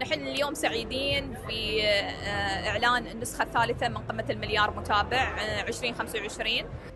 نحن اليوم سعيدين في إعلان النسخة الثالثة من قمة المليار متابع 2025.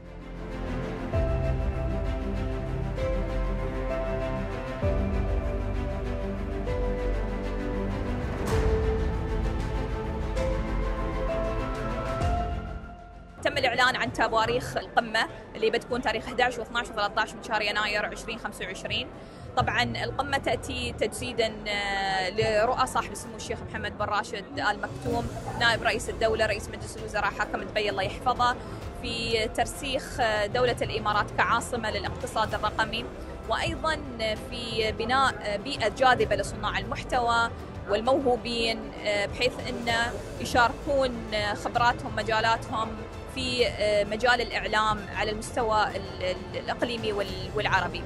تم الإعلان عن تواريخ القمة اللي بتكون تاريخ 11 و12 و13 من شهر يناير 2025. طبعا القمة تأتي تجسيدا لرؤى صاحب السمو الشيخ محمد بن راشد آل مكتوم نائب رئيس الدولة رئيس مجلس الوزراء حاكم دبي الله يحفظه، في ترسيخ دولة الإمارات كعاصمة للاقتصاد الرقمي، وأيضا في بناء بيئة جاذبة لصناع المحتوى والموهوبين بحيث أن يشاركون خبراتهم مجالاتهم في مجال الإعلام على المستوى الإقليمي والعربي.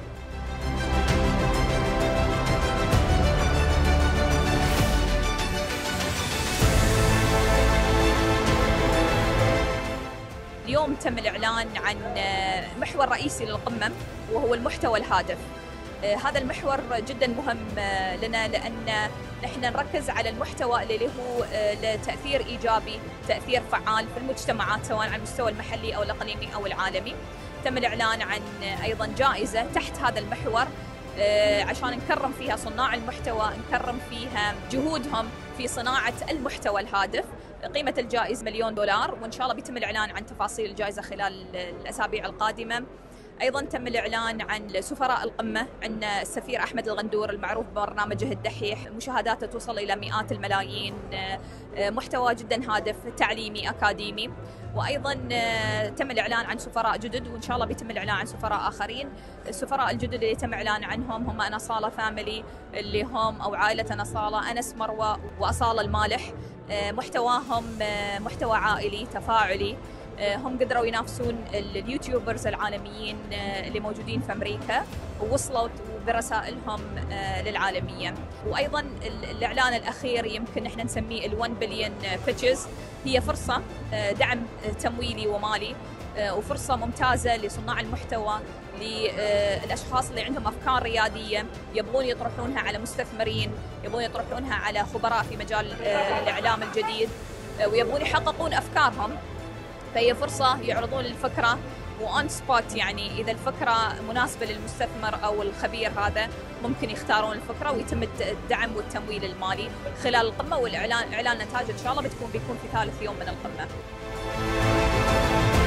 اليوم تم الإعلان عن محور رئيسي للقمة وهو المحتوى الهادف. هذا المحور جدا مهم لنا لأن نحن نركز على المحتوى اللي هو له تأثير إيجابي، تأثير فعال في المجتمعات سواء على المستوى المحلي أو الإقليمي أو العالمي. تم الإعلان عن أيضا جائزة تحت هذا المحور عشان نكرم فيها صناع المحتوى، نكرم فيها جهودهم في صناعة المحتوى الهادف. قيمة الجائزة $1,000,000 وإن شاء الله بيتم الإعلان عن تفاصيل الجائزة خلال الأسابيع القادمة. أيضا تم الإعلان عن سفراء القمة، عندنا السفير أحمد الغندور المعروف ببرنامجه الدحيح، مشاهداته توصل إلى مئات الملايين، محتوى جدا هادف تعليمي أكاديمي. وأيضا تم الإعلان عن سفراء جدد وإن شاء الله بيتم الإعلان عن سفراء آخرين. السفراء الجدد اللي تم الإعلان عنهم هم نصالة فاميلي اللي هم أو عائلة نصالة، أنس مروة وأصالة المالح. محتواهم محتوى عائلي تفاعلي، هم قدروا ينافسون اليوتيوبرز العالميين اللي موجودين في أمريكا ووصلوا برسائلهم للعالمية. وأيضا الإعلان الأخير يمكن احنا نسميه ال1 بليون بيتشز، هي فرصة دعم تمويلي ومالي وفرصة ممتازة لصناع المحتوى، للأشخاص اللي عندهم أفكار ريادية يبغون يطرحونها على مستثمرين، يبغون يطرحونها على خبراء في مجال الإعلام الجديد ويبغون يحققون أفكارهم. فهي فرصة يعرضون الفكرة وأون سبوت، يعني إذا الفكرة مناسبة للمستثمر أو الخبير هذا ممكن يختارون الفكرة ويتم الدعم والتمويل المالي خلال القمة. والإعلان نتائج إن شاء الله بيكون في ثالث يوم من القمة.